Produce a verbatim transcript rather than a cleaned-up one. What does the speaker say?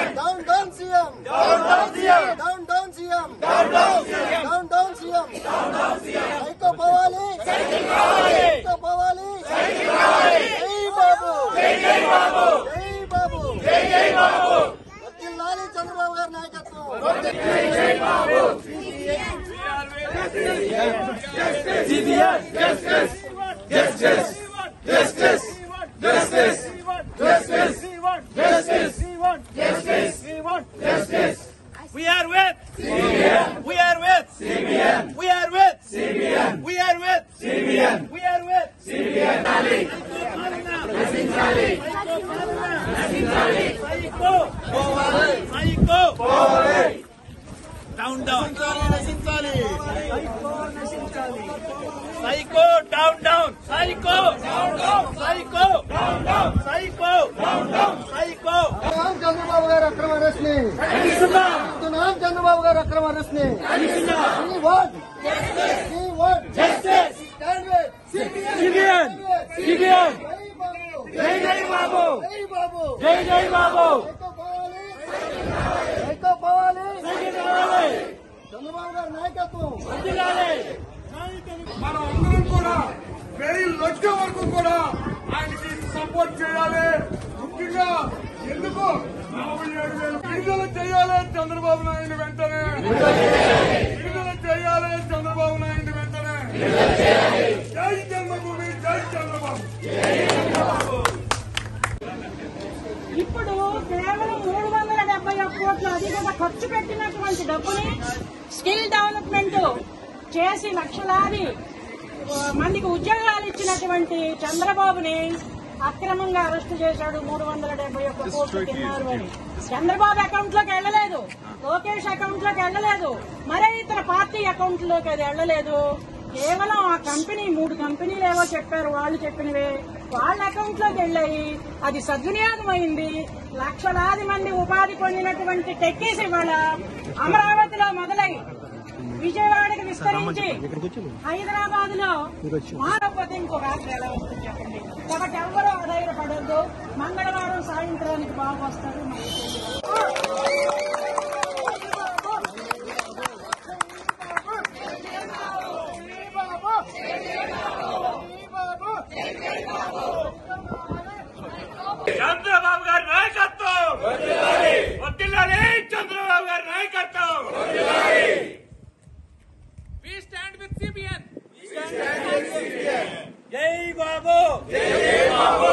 Down down CM down down CM down down CM down down CM down down CM down down CM psycho పోవాలి cycle కావాలి psycho పోవాలి cycle కావాలి జై బాబు జై జై బాబు జై బాబు జై జై బాబు వదిలాలి చంద్రబాబు గారి నాయకత్వం జై జై Babu CBN justice justice justice justice justice justice we want justice we want justice we are with C B N we are with C B N we are with C B N we are with C B N we are with C B N ali nasinchali nasinchali psycho psycho down down nasinchali psycho nasinchali psycho down down psycho down down psycho down down psycho down down psycho नाम चंद्रबाबू गाరు అక్రమ arrest ని ఖండిస్తున్నాం నాम चंद्रबाबू గారు అక్రమ arrest ని ఖండిస్తున్నాం we want justice we want justice stand with CBN CBN జై జై బాబు జై బాబు జై జై బాబు ఏకో పోవాలి ఏకో పోవాలి చంద్రబాబు గారి నాయకత్వం వదిలాలి మనం అందరం కూడా వెరీ లొచ్చ వరకు కూడా ఆయనకి సపోర్ట్ చేయాలి. ముఖ్యంగా ఎందుకు నలభై ఏడు వేలు విడుదల చేయాలి చంద్రబాబు నాయుడు వెంటనే విడుదల చేయాలి చంద్రబాబు నాయుడు వెంటనే. జై జన్మభూమి జై చంద్రబాబు. ఇప్పుడు కేవలం మూడు వందల డెబ్బై ఒక్క కోట్లు అది కూడా ఖర్చు పెట్టినటువంటి డబ్బుని స్కిల్ డెవలప్మెంట్ చేసి లక్షలాది మందికి ఉద్యోగాలు ఇచ్చినటువంటి చంద్రబాబుని అక్రమంగా అరెస్టు చేశాడు. మూడు వందల డెబ్బై ఒక్క కోట్లు తిన్నారు అని చంద్రబాబు అకౌంట్ లోకి వెళ్లలేదు, లోకేష్ అకౌంట్ లోకి వెళ్లలేదు, మరే ఇతర పార్టీ అకౌంట్ లోకి అది వెళ్లలేదు. కేవలం ఆ కంపెనీ మూడు కంపెనీలు ఏవో చెప్పారు, వాళ్ళు చెప్పినవే వాళ్ళ అకౌంట్ లోకి వెళ్లాయి. అది సద్వినియోగం అయింది. లక్షలాది మంది ఉపాధి పొందినటువంటి టెక్కీస్ ఇవాళ అమరావతిలో మొదలై విజయవాడకి విస్తరించి హైదరాబాద్ లో మారకపోతే ఇంకో రాత్రి ఎలా వస్తుంది చెప్పండి. కాబట్టి ఎవరూ ఆధారపడద్దు. మంగళవారం సాయంత్రానికి బాగా వస్తారు. చంద్రబాబు గారి నాయకత్వం వదిలాలి. చంద్రబాబు గారి నాయకత్వం వదిలాలి. We stand with C B N. జై బాబు జై బాబు.